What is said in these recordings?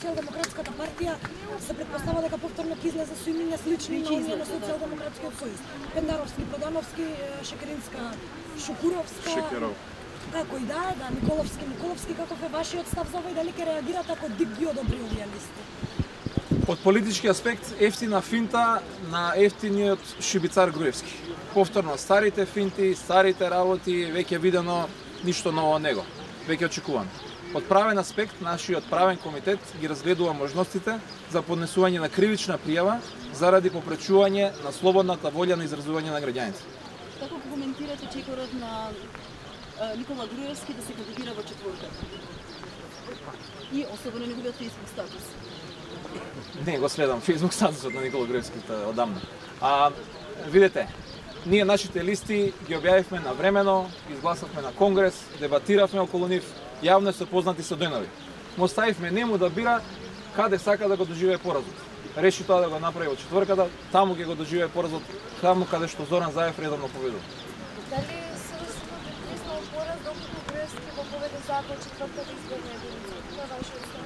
Социјалдемократската партија се претпоставува дека повторно ќе излезе со имиња слични на оние на Социјалдемократскиот сојуз. Пендаровски, Продановски, Шекеринска, Шукуровска. Шекеров. Како и да Николовски, каков е вашиот став за ова и дали ќе реагирате ако ДИК ги одобри овие листи? Од политички аспект, ефтина финта на ефтиниот шибицар Груевски. Повторно, старите финти, старите работи, веќе видено, ништо ново од него. Веќе очекувано. Од правен аспект, нашиот правен комитет ги разгледува можностите за поднесување на кривична пријава заради попречување на слободната волја на изразување на граѓаните. Како коментирате чекорот на Никола Груевски да се кандидира во четворка? И особено неговиот фејсбук статус. Не го следам фејсбук статусот на Никола Груевски одамна. Видете, ние нашите листи ги објавивме навремено, изгласавме на конгрес, дебатиравме околу нив, јавно се познати со денови. Му оставивме нему да бира каде сака да го доживее поразот. Реши тоа да го направи во четврката, таму ќе го доживее поразот, таму каде што Зоран Заев редовно победува. Дали СДСМ приснал пораз докато Груевски го поведе закон четвртата изборна единица? Кој е вашиот став?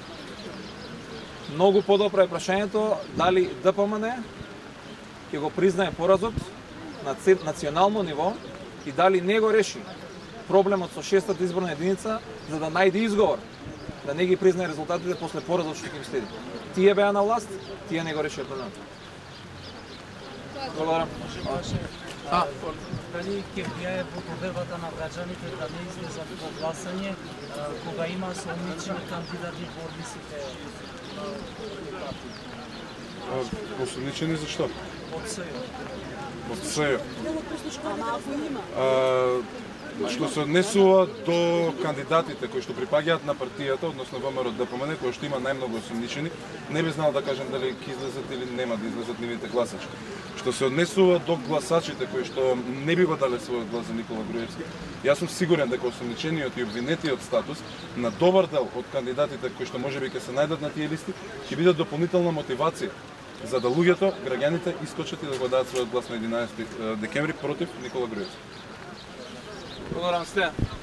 Многу подобро е прашањето дали ДПМН ќе го признае поразот на национално ниво и дали не го реши проблемот со шестата изборна единица за да најде изговор да не ги признае резултатите после поразот што ќе им следи. Тие беа на власт, тие не го решија проблемот. Благодарам. Дали ќе влијае во довербата на граѓаните да не излезат во гласање кога има сомнични кандидати во листите? Осумничени за што? Од СЈО. Од СЈО. Ама ако има? Што се однесува до кандидатите кои што припаѓаат на партијата, односно ВМРО ДПМН, кои што има најмногу осумничени, не би знал да кажем дали ќе излезат или нема да излезат нивните гласачи. Што се однесува до гласачите кои што не би го дале својот глас за Никола Груевски, јас сум сигурен дека осумничениот и обвинетиот статус на добар дел од кандидатите кои што можеби ќе се најдат на тие листи, ќе бидат дополнителна мотивација за да луѓето, граѓаните искочат и да го дадат својот глас на 11 декември против Никола Груевски. Благодарам се.